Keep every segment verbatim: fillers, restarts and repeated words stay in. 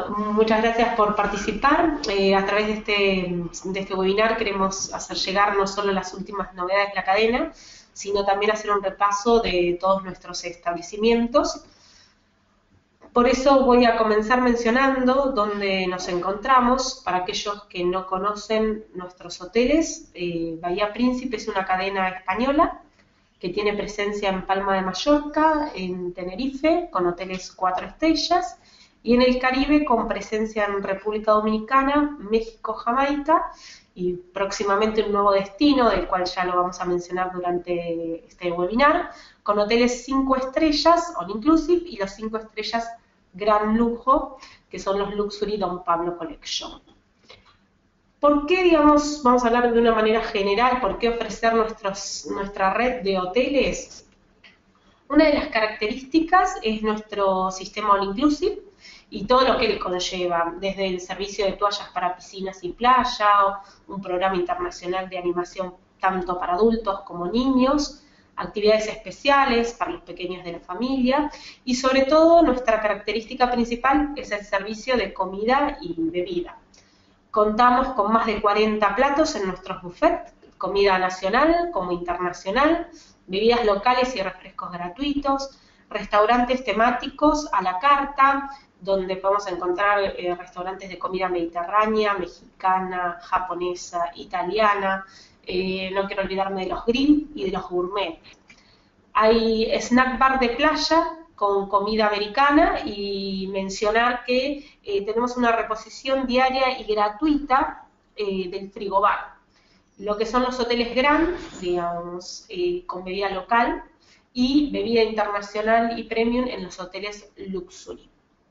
Bueno, muchas gracias por participar. Eh, a través de este, de este webinar queremos hacer llegar no solo las últimas novedades de la cadena, sino también hacer un repaso de todos nuestros establecimientos. Por eso voy a comenzar mencionando dónde nos encontramos. Para aquellos que no conocen nuestros hoteles, eh, Bahía Príncipe es una cadena española que tiene presencia en Palma de Mallorca, en Tenerife, con hoteles cuatro estrellas, y en el Caribe con presencia en República Dominicana, México, Jamaica, y próximamente un nuevo destino, del cual ya lo vamos a mencionar durante este webinar, con hoteles cinco estrellas, all inclusive, y los cinco estrellas gran lujo, que son los Luxury Don Pablo Collection. ¿Por qué, digamos, vamos a hablar de una manera general, por qué ofrecer nuestros, nuestra red de hoteles? Una de las características es nuestro sistema all inclusive y todo lo que él conlleva, desde el servicio de toallas para piscinas y playa, un programa internacional de animación tanto para adultos como niños, actividades especiales para los pequeños de la familia y sobre todo nuestra característica principal es el servicio de comida y bebida. Contamos con más de cuarenta platos en nuestros buffets, comida nacional como internacional, bebidas locales y refrescos gratuitos, restaurantes temáticos a la carta, donde podemos encontrar eh, restaurantes de comida mediterránea, mexicana, japonesa, italiana, eh, no quiero olvidarme de los grill y de los gourmet. Hay snack bar de playa con comida americana y mencionar que eh, tenemos una reposición diaria y gratuita eh, del frigobar. Lo que son los hoteles Grand, digamos, eh, con bebida local y bebida internacional y premium en los hoteles Luxury.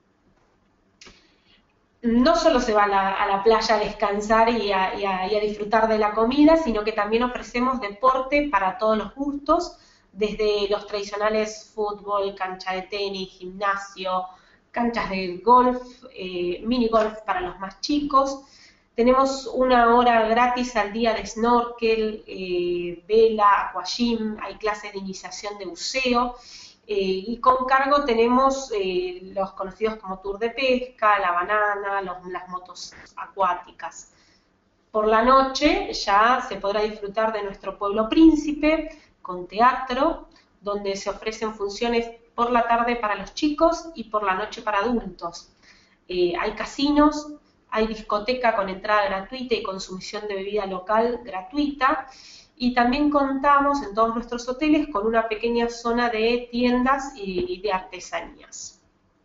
No solo se va a la, a la playa a descansar y a, y, a, y a disfrutar de la comida, sino que también ofrecemos deporte para todos los gustos, desde los tradicionales fútbol, cancha de tenis, gimnasio, canchas de golf, eh, mini golf para los más chicos. Tenemos una hora gratis al día de snorkel, eh, vela, aquagym, hay clases de iniciación de buceo. Eh, y con cargo tenemos eh, los conocidos como tour de pesca, la banana, los, las motos acuáticas. Por la noche ya se podrá disfrutar de nuestro pueblo príncipe con teatro, donde se ofrecen funciones por la tarde para los chicos y por la noche para adultos. Eh, hay casinos, hay discoteca con entrada gratuita y consumición de bebida local gratuita, y también contamos en todos nuestros hoteles con una pequeña zona de tiendas y de artesanías.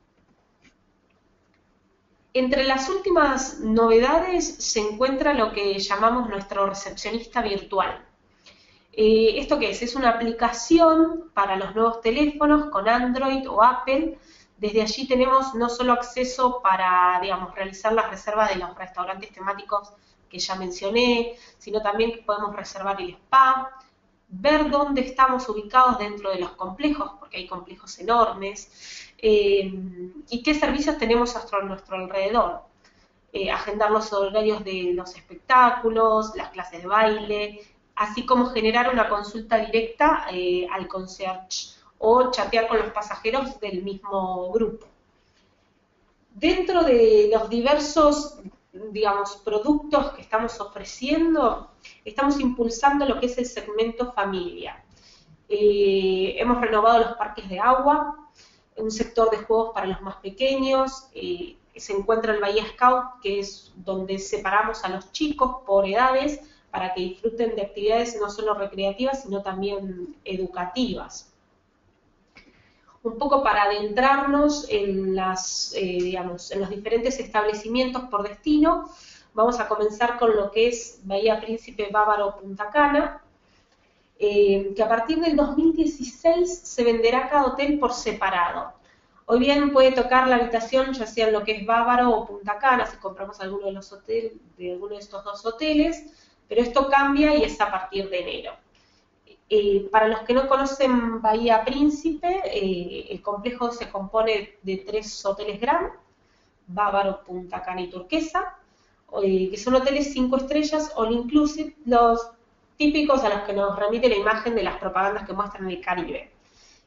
Entre las últimas novedades se encuentra lo que llamamos nuestro recepcionista virtual. Eh, ¿Esto qué es? Es una aplicación para los nuevos teléfonos con Android o Apple. Desde allí tenemos no solo acceso para, digamos, realizar las reservas de los restaurantes temáticos que ya mencioné, sino también que podemos reservar el spa, ver dónde estamos ubicados dentro de los complejos, porque hay complejos enormes, eh, y qué servicios tenemos a nuestro alrededor. Eh, agendar los horarios de los espectáculos, las clases de baile, así como generar una consulta directa eh, al concierge o chatear con los pasajeros del mismo grupo. Dentro de los diversos, digamos, productos que estamos ofreciendo, estamos impulsando lo que es el segmento familia. Eh, hemos renovado los parques de agua, un sector de juegos para los más pequeños, eh, se encuentra el Bahía Scout, que es donde separamos a los chicos por edades para que disfruten de actividades no solo recreativas, sino también educativas. Un poco para adentrarnos en, las, eh, digamos, en los diferentes establecimientos por destino, vamos a comenzar con lo que es Bahía Príncipe Bávaro Punta Cana, eh, que a partir del dos mil dieciséis se venderá cada hotel por separado. Hoy bien puede tocar la habitación, ya sea en lo que es Bávaro o Punta Cana, si compramos alguno de, los hoteles, de alguno de estos dos hoteles, pero esto cambia y es a partir de enero. Eh, para los que no conocen Bahía Príncipe, eh, el complejo se compone de tres hoteles Grand, Bávaro, Punta Cana y Turquesa, eh, que son hoteles cinco estrellas, all inclusive, los típicos a los que nos remite la imagen de las propagandas que muestran en el Caribe.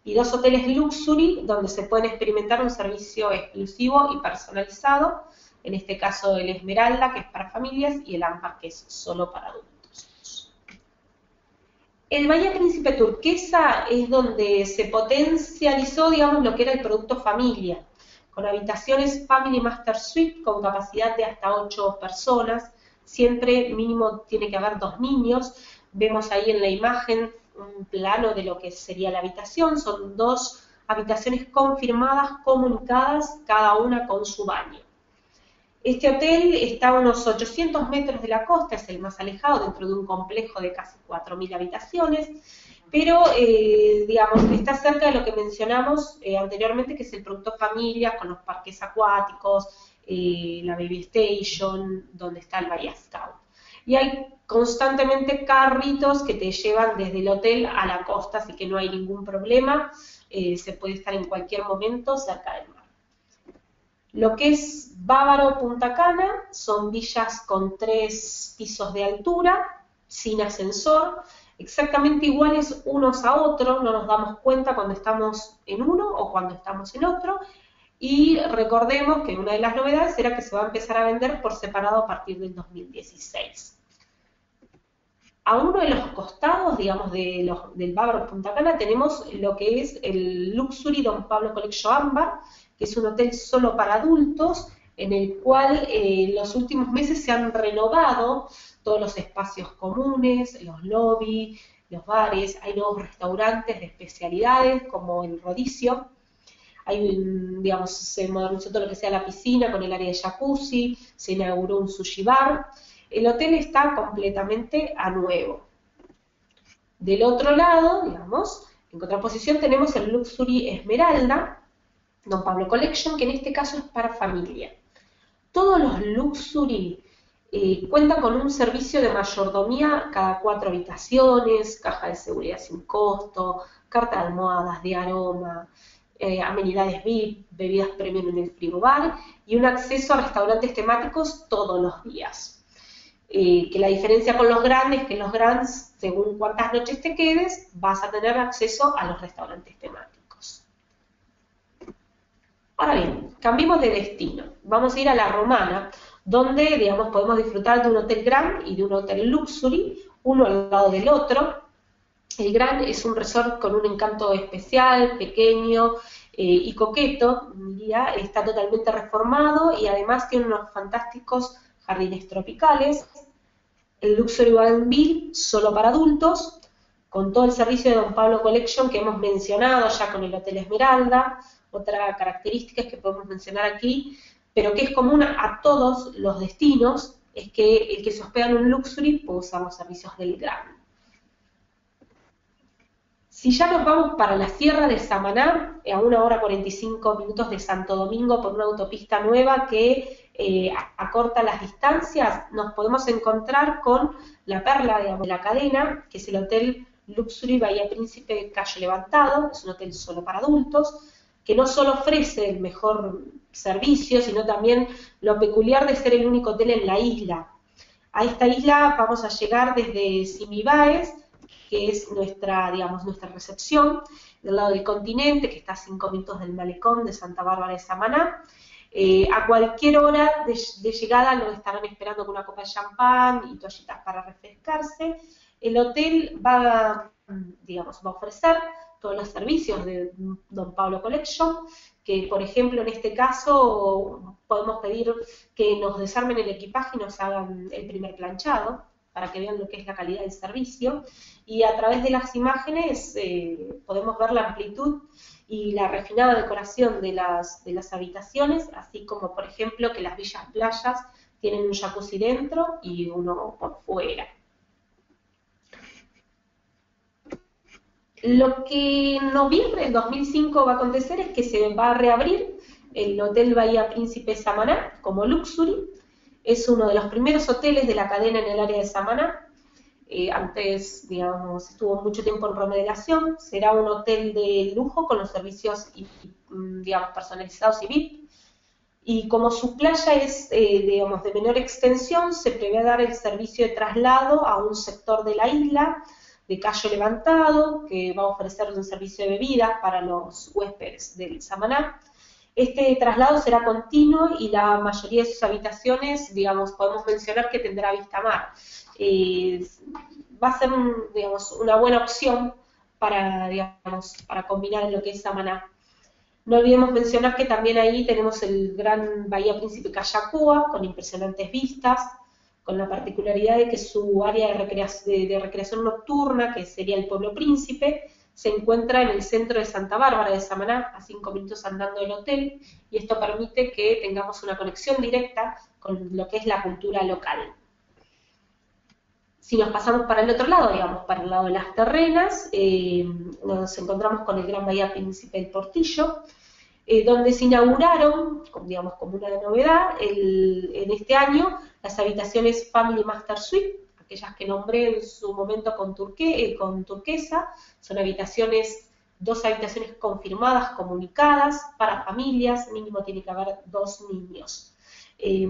y dos hoteles Luxury, donde se pueden experimentar un servicio exclusivo y personalizado, en este caso el Esmeralda, que es para familias, y el Ámbar, que es solo para adultos. El Bahía Príncipe Turquesa es donde se potencializó, digamos, lo que era el producto familia, con habitaciones Family Master Suite con capacidad de hasta ocho personas, siempre mínimo tiene que haber dos niños. Vemos ahí en la imagen un plano de lo que sería la habitación, son dos habitaciones confirmadas, comunicadas, cada una con su baño. Este hotel está a unos ochocientos metros de la costa, es el más alejado dentro de un complejo de casi cuatro mil habitaciones, pero, eh, digamos, está cerca de lo que mencionamos eh, anteriormente, que es el producto familia, con los parques acuáticos, eh, la Baby Station, donde está el Bahía Scout. Y hay constantemente carritos que te llevan desde el hotel a la costa, así que no hay ningún problema, eh, se puede estar en cualquier momento cerca del mar. Lo que es Bávaro Punta Cana son villas con tres pisos de altura, sin ascensor, exactamente iguales unos a otros, no nos damos cuenta cuando estamos en uno o cuando estamos en otro, y recordemos que una de las novedades era que se va a empezar a vender por separado a partir del dos mil dieciséis. A uno de los costados, digamos, de los, del Bávaro Punta Cana tenemos lo que es el Luxury Don Pablo Collection Ámbar, que es un hotel solo para adultos, en el cual eh, en los últimos meses se han renovado todos los espacios comunes, los lobbies, los bares, hay nuevos restaurantes de especialidades como el Rodicio, hay, digamos, se modernizó todo lo que sea la piscina con el área de jacuzzi, se inauguró un sushi bar, el hotel está completamente a nuevo. Del otro lado, digamos, en contraposición tenemos el Luxury Esmeralda, Don Pablo Collection, que en este caso es para familia. Todos los Luxury eh, cuentan con un servicio de mayordomía cada cuatro habitaciones, caja de seguridad sin costo, carta de almohadas, de aroma, eh, amenidades V I P, bebidas premium en el frigobar y un acceso a restaurantes temáticos todos los días. Eh, que la diferencia con los grandes es que los grandes, según cuántas noches te quedes, vas a tener acceso a los restaurantes temáticos. Ahora bien, cambiemos de destino. Vamos a ir a La Romana, donde, digamos, podemos disfrutar de un hotel Grand y de un hotel Luxury, uno al lado del otro. El Grand es un resort con un encanto especial, pequeño eh, y coqueto, diría, está totalmente reformado y además tiene unos fantásticos jardines tropicales. El Luxury Bougainville, solo para adultos, con todo el servicio de Don Pablo Collection que hemos mencionado ya con el Hotel Esmeralda. Otra característica que podemos mencionar aquí, pero que es común a todos los destinos, es que el que se hospeda en un Luxury puede usar los servicios del Grand. Si ya nos vamos para la Sierra de Samaná, a una hora cuarenta y cinco minutos de Santo Domingo por una autopista nueva que eh, acorta las distancias, nos podemos encontrar con la perla, digamos, de la cadena, que es el Hotel Luxury Bahía Príncipe Cayo Levantado, es un hotel solo para adultos, que no solo ofrece el mejor servicio, sino también lo peculiar de ser el único hotel en la isla. A esta isla vamos a llegar desde Simibáez, que es nuestra, digamos, nuestra recepción, del lado del continente, que está a cinco minutos del malecón de Santa Bárbara de Samaná. Eh, a cualquier hora de, de llegada lo estarán esperando con una copa de champán y toallitas para refrescarse. El hotel va, digamos, va a ofrecer todos los servicios de Don Pablo Collection, que por ejemplo en este caso podemos pedir que nos desarmen el equipaje y nos hagan el primer planchado, para que vean lo que es la calidad del servicio, y a través de las imágenes eh, podemos ver la amplitud y la refinada decoración de las, de las habitaciones, así como por ejemplo que las villas playas tienen un jacuzzi dentro y uno por fuera. Lo que en noviembre del dos mil cinco va a acontecer es que se va a reabrir el Hotel Bahía Príncipe Samaná como Luxury. Es uno de los primeros hoteles de la cadena en el área de Samaná. Eh, antes, digamos, estuvo mucho tiempo en remodelación. Será un hotel de lujo con los servicios, digamos, personalizados y V I P. Y como su playa es, eh, digamos, de menor extensión, se prevé dar el servicio de traslado a un sector de la isla, de Cayo Levantado, que va a ofrecer un servicio de bebida para los huéspedes del Samaná. Este traslado será continuo y la mayoría de sus habitaciones, digamos, podemos mencionar que tendrá vista a mar. Eh, va a ser, digamos, una buena opción para, digamos, para combinar en lo que es Samaná. No olvidemos mencionar que también ahí tenemos el gran Bahía Príncipe Cayacúa, con impresionantes vistas, con la particularidad de que su área de recreación, de, de recreación nocturna, que sería el Pueblo Príncipe, se encuentra en el centro de Santa Bárbara de Samaná, a cinco minutos andando del hotel, y esto permite que tengamos una conexión directa con lo que es la cultura local. Si nos pasamos para el otro lado, digamos, para el lado de las terrenas, eh, nos encontramos con el Gran Bahía Príncipe del Portillo, eh, donde se inauguraron, digamos, como una novedad, el, en este año, las habitaciones Family Master Suite, aquellas que nombré en su momento con, turque, eh, con turquesa, son habitaciones, dos habitaciones confirmadas, comunicadas, para familias, mínimo tiene que haber dos niños. Eh,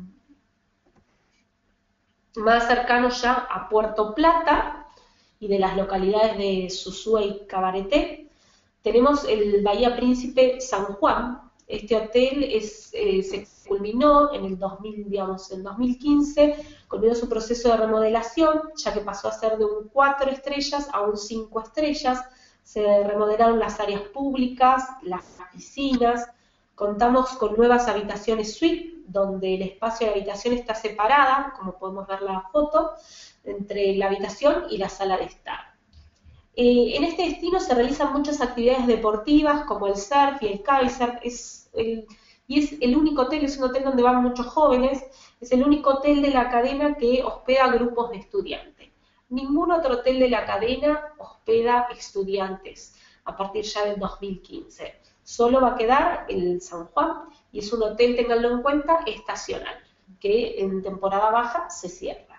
más cercano ya a Puerto Plata y de las localidades de Sosúa y Cabareté, tenemos el Bahía Príncipe San Juan. Este hotel es, eh, se culminó en el dos mil, digamos, en dos mil quince, culminó su proceso de remodelación, ya que pasó a ser de un cuatro estrellas a un cinco estrellas. Se remodelaron las áreas públicas, las piscinas, contamos con nuevas habitaciones suite, donde el espacio de la habitación está separada, como podemos ver en la foto, entre la habitación y la sala de estar. Eh, en este destino se realizan muchas actividades deportivas, como el surf y el kitesurf, es el, y es el único hotel, es un hotel donde van muchos jóvenes, es el único hotel de la cadena que hospeda grupos de estudiantes. Ningún otro hotel de la cadena hospeda estudiantes a partir ya del dos mil quince. Solo va a quedar el San Juan y es un hotel, ténganlo en cuenta, estacional, que en temporada baja se cierra.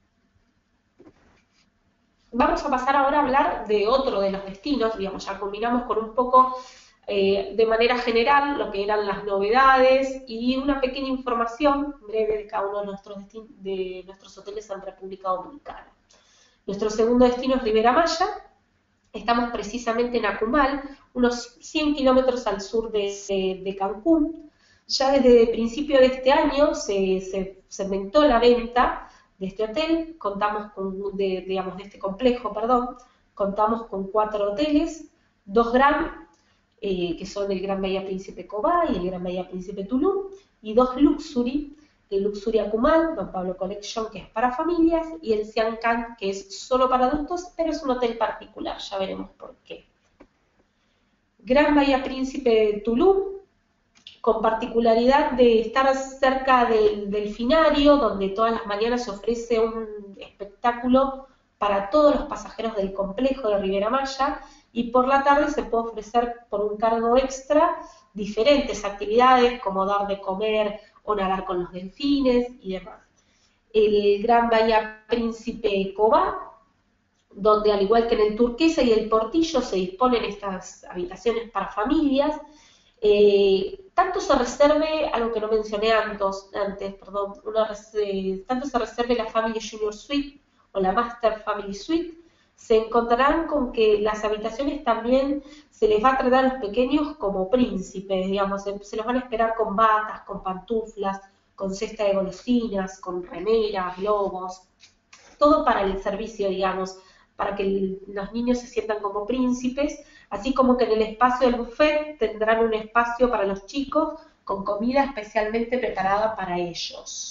Vamos a pasar ahora a hablar de otro de los destinos, digamos, ya combinamos con un poco eh, de manera general lo que eran las novedades y una pequeña información breve de cada uno de nuestros, de nuestros hoteles en República Dominicana. Nuestro segundo destino es Ribera Maya. Estamos precisamente en Acumal, unos cien kilómetros al sur de, de, de Cancún. Ya desde el principio de este año se, se segmentó la venta de este hotel, contamos con, de, digamos, de este complejo, perdón, contamos con cuatro hoteles, dos Gran, eh, que son el Gran Bahía Príncipe Cobá y el Gran Bahía Príncipe Tulum, y dos Luxury, el Luxury Acumal, Don Pablo Collection, que es para familias, y el Sian Can, que es solo para adultos, pero es un hotel particular, ya veremos por qué. Gran Bahía Príncipe Tulum, con particularidad de estar cerca del delfinario, donde todas las mañanas se ofrece un espectáculo para todos los pasajeros del complejo de Ribera Maya, y por la tarde se puede ofrecer por un cargo extra diferentes actividades, como dar de comer o nadar con los delfines y demás. El Gran Bahía Príncipe Cobá, donde al igual que en el Turquesa y el Portillo se disponen estas habitaciones para familias, eh, tanto se reserve, algo que no mencioné antes, antes perdón, una, eh, tanto se reserve la Family Junior Suite o la Master Family Suite, se encontrarán con que las habitaciones también se les va a tratar a los pequeños como príncipes, digamos, se, se los van a esperar con batas, con pantuflas, con cesta de golosinas, con remeras, globos, todo para el servicio, digamos, para que el, los niños se sientan como príncipes, así como que en el espacio del buffet tendrán un espacio para los chicos con comida especialmente preparada para ellos.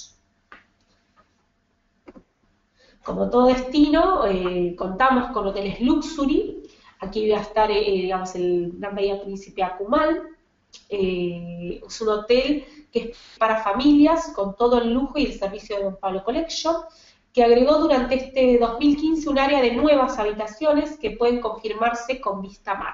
Como todo destino, eh, contamos con hoteles Luxury. Aquí va a estar, eh, digamos, el Gran Bahía Príncipe Acumal. Eh, es un hotel que es para familias, con todo el lujo y el servicio de Don Pablo Collection, que agregó durante este dos mil quince un área de nuevas habitaciones que pueden confirmarse con vista mar.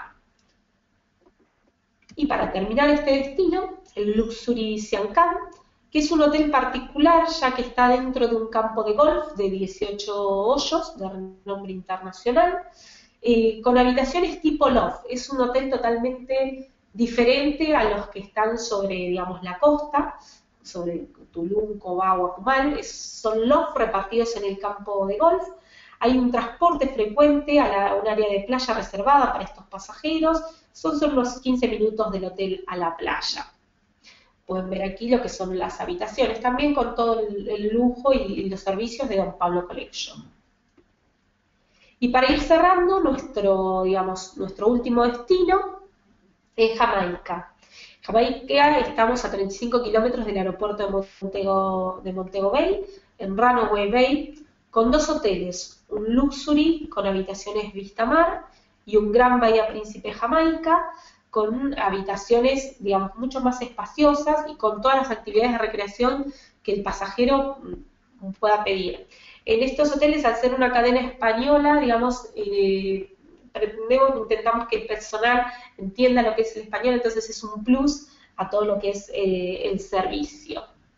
Y para terminar este destino, el Luxury Sian Can, que es un hotel particular ya que está dentro de un campo de golf de dieciocho hoyos de renombre internacional, eh, con habitaciones tipo loft. Es un hotel totalmente diferente a los que están sobre, digamos, la costa, sobre Tulum, Cobá o Acumal. Son loft repartidos en el campo de golf. Hay un transporte frecuente a, la, a un área de playa reservada para estos pasajeros. Son solo unos quince minutos del hotel a la playa. Pueden ver aquí lo que son las habitaciones, también con todo el, el lujo y, y los servicios de Don Pablo Collection. Y para ir cerrando, nuestro, digamos, nuestro último destino es Jamaica. Jamaica, estamos a treinta y cinco kilómetros del aeropuerto de Montego, de Montego Bay, en Runaway Bay, con dos hoteles, un Luxury con habitaciones vista mar y un Gran Bahía Príncipe Jamaica, con habitaciones, digamos, mucho más espaciosas y con todas las actividades de recreación que el pasajero pueda pedir. En estos hoteles, al ser una cadena española, digamos, eh, pretendemos, intentamos que el personal entienda lo que es el español, entonces es un plus a todo lo que es eh, el servicio.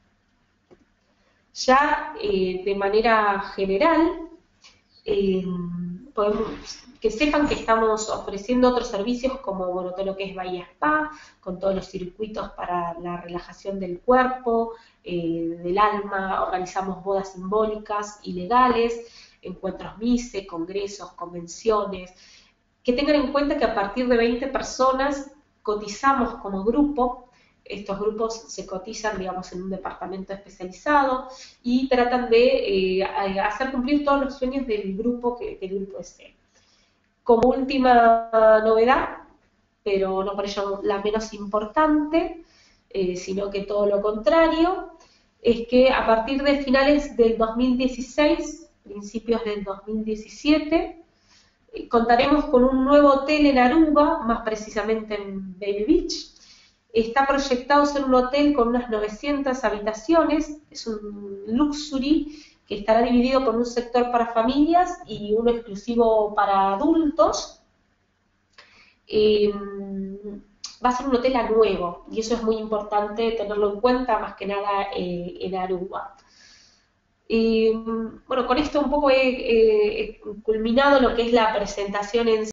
Ya eh, de manera general, eh, podemos, que sepan que estamos ofreciendo otros servicios como, bueno, todo lo que es Bahía Spa, con todos los circuitos para la relajación del cuerpo, eh, del alma, organizamos bodas simbólicas y legales, encuentros mise, congresos, convenciones. Que tengan en cuenta que a partir de veinte personas cotizamos como grupo. Estos grupos se cotizan, digamos, en un departamento especializado y tratan de eh, hacer cumplir todos los sueños del grupo que, que el grupo desee. Como última novedad, pero no por ello la menos importante, eh, sino que todo lo contrario, es que a partir de finales del dos mil dieciséis, principios del dos mil diecisiete, eh, contaremos con un nuevo hotel en Aruba, más precisamente en Baby Beach. Está proyectado ser un hotel con unas novecientas habitaciones, es un luxury que estará dividido por un sector para familias y uno exclusivo para adultos. Eh, va a ser un hotel a nuevo y eso es muy importante tenerlo en cuenta, más que nada eh, en Aruba. Y bueno, con esto un poco he, he culminado lo que es la presentación en